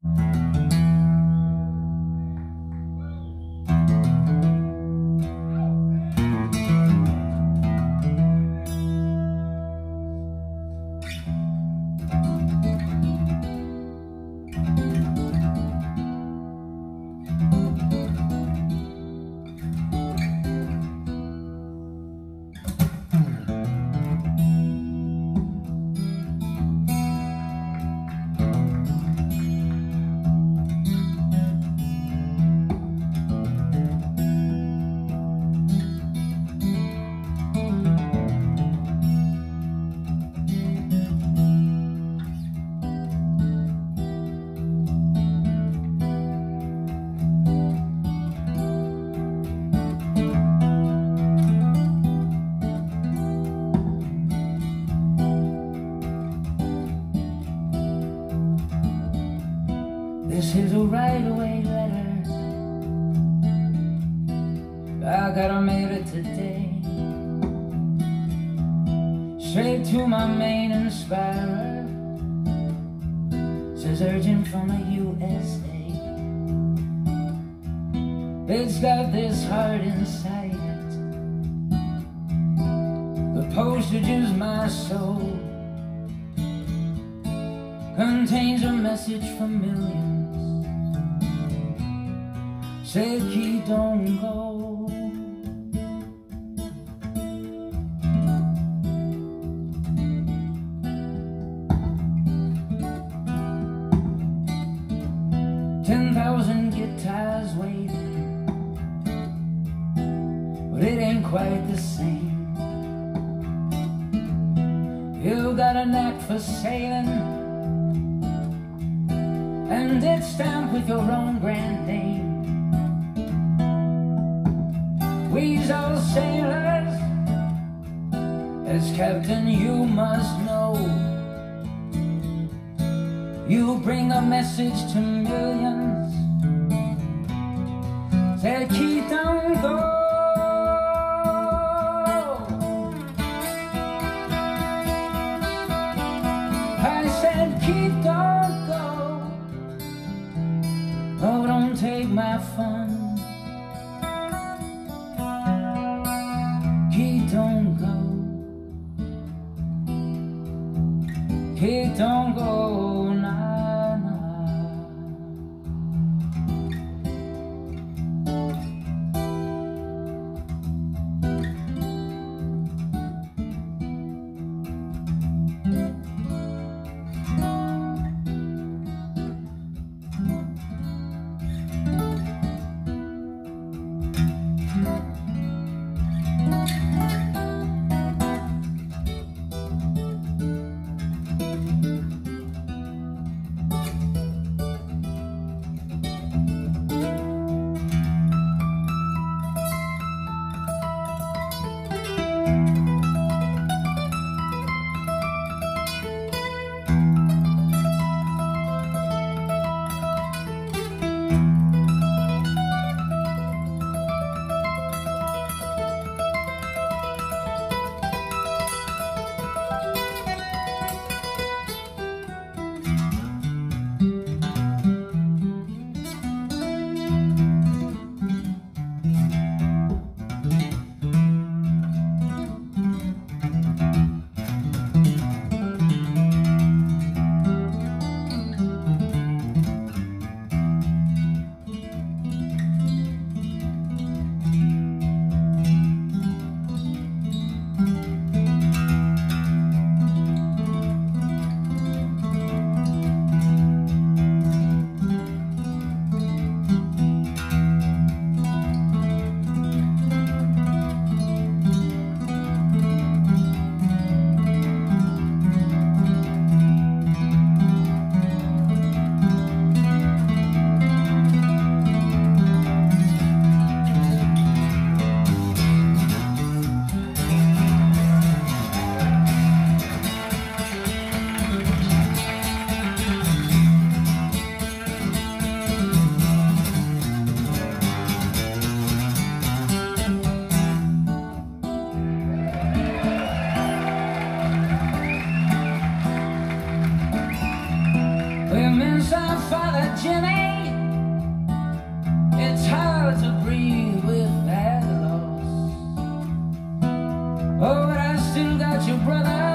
This is a right-away letter. I gotta mail it today, straight to my main inspirer. Says urgent from the USA. It's got this heart inside it. The postage is my soul, contains a message from millions. Say, Keith, don't go. 10,000 guitars waiting, but it ain't quite the same. You got a knack for sailing, and it's stamped with your own grand name. We's all sailors, as captain you must know. You bring a message to millions. Say, Keith, don't go. I said, Keith, don't go. Oh, don't take my fun. Keith, don't go. Keith, don't go, nah, nah. Jimmy, it's hard to breathe with that loss. Oh, but I still got your brother.